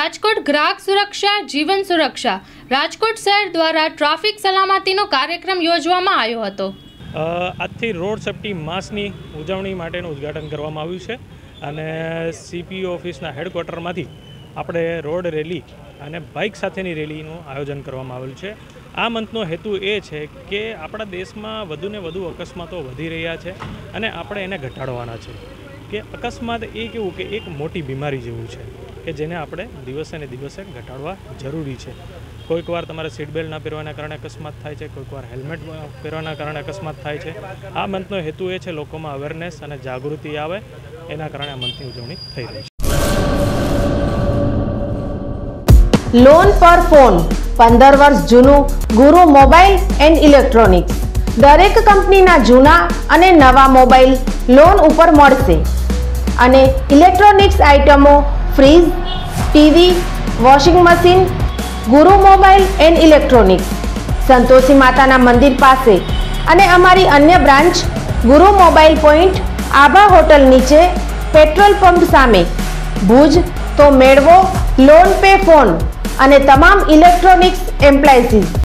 રાજકોટ ગ્રાહક સુરક્ષા જીવન સુરક્ષા રાજકોટ શહેર દ્વારા ટ્રાફિક સલામતીનો કાર્યક્રમ યોજવામાં આવ્યો હતો। આજથી રોડ સેફ્ટી માસની ઉજવણી માટેનું ઉદ્ઘાટન કરવામાં આવ્યું છે અને સીપીઓ ઓફિસના હેડક્વાર્ટરમાંથી આપણે રોડ રેલી અને બાઇક સાથેની રેલીનું આયોજન કરવામાં આવેલું છે। આ મંથનો હેતુ એ છે કે આપણા દેશમાં વધુને વધુ અકસ્માતો વધી રહ્યા છે અને આપણે એને ઘટાડવાના છે કે અકસ્માત એ કેવું કે એક મોટી બીમારી જેવું છે કે જેને આપણે દિવસે ને દિવસે ઘટાડવા જરૂરી છે। કોઈક વાર તમારે સીટ બેલ્ટ ના પહેરવાના કારણે અકસ્માત થાય છે, કોઈક વાર હેલ્મેટ પહેરવાના કારણે અકસ્માત થાય છે। આ મંથનો હેતુ એ છે લોકોમાં અવેરનેસ અને જાગૃતિ આવે, એના કારણે આ મંથની ઉજવણી થઈ રહી છે। લોન પર ફોન 15 વર્ષ જૂનું ગુરુ મોબાઈલ એન્ડ ઇલેક્ટ્રોનિક્સ દરેક કંપનીના જૂના અને નવા મોબાઈલ લોન ઉપર મળશે અને ઇલેક્ટ્રોનિક્સ આઇટમો fridge, TV, washing machine Guru mobile and electronics Santoshi માતાના મંદિર પાસે અને અમારી અન્ય branch Guru mobile point Abha hotel નીચે પેટ્રોલ પંપ સામે ભુજ। તો મેળવો લોન પે ફોન અને તમામ ઇલેક્ટ્રોનિક્સ એપ્લાયન્સીસ।